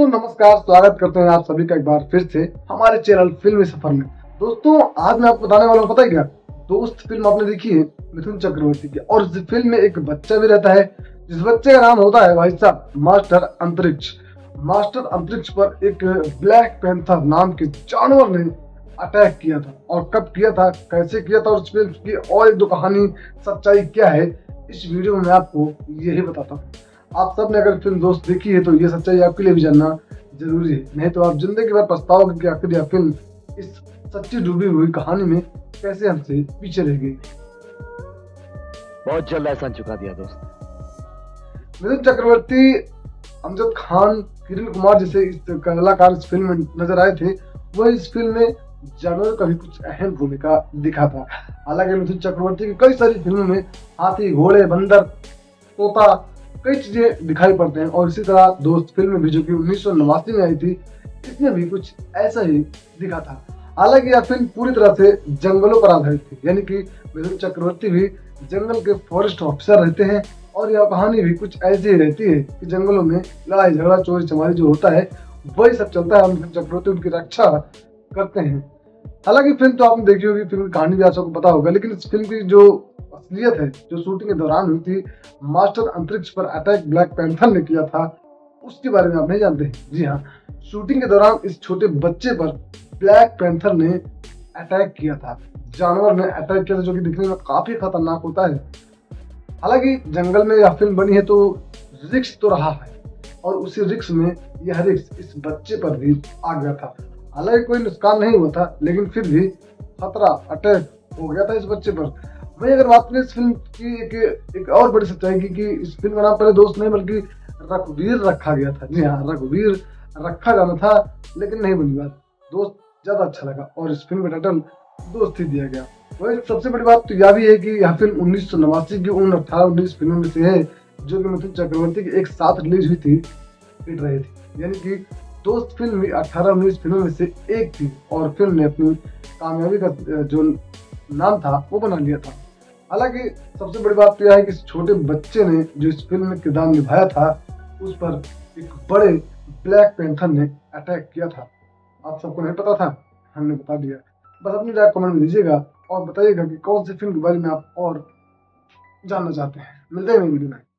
दोस्तों नमस्कार, स्वागत करते हैं आप सभी का एक बार फिर से हमारे चैनल फिल्मी सफर में। दोस्तों आज मैं आपको बताने वाला हूँ, पता है क्या दोस्त, फिल्म आपने देखी है मिथुन चक्रवर्ती की, और इस फिल्म में एक बच्चा भी रहता है जिस बच्चे का नाम होता है भाई साहब मास्टर अंतरिक्ष। मास्टर अंतरिक्ष पर एक ब्लैक पैंथर नाम के जानवर ने अटैक किया था, और कब किया था, कैसे किया था, और इस फिल्म की और एक दो कहानी सच्चाई क्या है, इस वीडियो में मैं आपको यही बताता हूँ। आप सब ने अगर फिल्म दोस्त देखी है तो ये सच्चाई आपके लिए भी जानना जरूरी है, नहीं तो आप जिंदगी भर पछताओगे कि आखिर यह फिल्म इस सच्ची डूबी हुई कहानी में कैसे हमसे पीछे रह गई। बहुत जल्द एहसान चुका दिया दोस्त। मिथुन चक्रवर्ती, अमजद खान, किरण कुमार जैसे इस कलाकार इस फिल्म में नजर आए थे। वह इस फिल्म में जानवर का भी कुछ अहम भूमिका दिखा था। हालांकि मिथुन चक्रवर्ती की कई सारी फिल्मों में हाथी, घोड़े, बंदर, तोता, कई चीजें दिखाई पड़ते हैं, और इसी तरह दोस्त फिल्म भी जो कि 1989 में आई थी, इसमें भी कुछ ऐसा ही दिखा था। हालांकि यह फिल्म पूरी तरह से जंगलों पर आधारित थी, यानी कि मिथुन चक्रवर्ती भी जंगल के फॉरेस्ट ऑफिसर रहते हैं, और यह कहानी भी कुछ ऐसी ही रहती है कि जंगलों में लड़ाई झगड़ा, चोरी चमारी जो होता है वही सब चलता है। मिथुन चक्रवर्ती उनकी रक्षा करते हैं। हालांकि फिल्म तो आपने देखी होगी, फिल्म की कहानी भी आप सबको पता होगा, लेकिन इस फिल्म की जो असलियत है, जो शूटिंग के दौरान हुई थी, मास्टर अंतरिक्ष पर अटैक ब्लैक पैंथर ने किया था, उसके बारे में आप नहीं जानते। जी हाँ, शूटिंग के दौरान इस छोटे बच्चे पर ब्लैक पैंथर ने अटैक किया था, जानवर ने अटैक किया था, जो कि दिखने में काफी खतरनाक होता है। हालांकि जंगल में यह फिल्म बनी है तो रिस्क तो रहा है, और उसी रिस्क में यह रिस्क इस बच्चे पर भी आ गया था। हालांकि कोई नुकसान नहीं हुआ था, लेकिन फिर भी खतरा, अटैक हो गया था इस बच्चे पर। वहीं अगर बात करें इस फिल्म की एक और बड़ी सच्चाई की, कि इस फिल्म का नाम पहले दोस्त नहीं बल्कि रघुवीर रखा गया था। जी हाँ, रघुवीर रखा जाना था, लेकिन नहीं बनी बात, दोस्त ज्यादा अच्छा लगा, और इस फिल्म का टाइटल दोस्त ही दिया गया। वही सबसे बड़ी बात तो यह भी है कि यह फिल्म 1989 की उन 18-19 फिल्मों में से है जो कि मिथुन चक्रवर्ती की एक साथ रिलीज हुई थी, हिट रही थी। यानी कि दोस्त फिल्म भी 18-19 फिल्मों में से एक थी, और फिल्म ने अपनी कामयाबी का जो नाम था वो बना लिया था। हालांकि सबसे बड़ी बात तो यह है कि इस छोटे बच्चे ने जो इस फिल्म में किरदार निभाया था, उस पर एक बड़े ब्लैक पैंथर ने अटैक किया था। आप सबको नहीं पता था, हमने बता दिया। बस अपनी राय कमेंट में दीजिएगा और बताइएगा कि कौन सी फिल्म के बारे में आप और जानना चाहते हैं। मिलते हैं वीडियो में।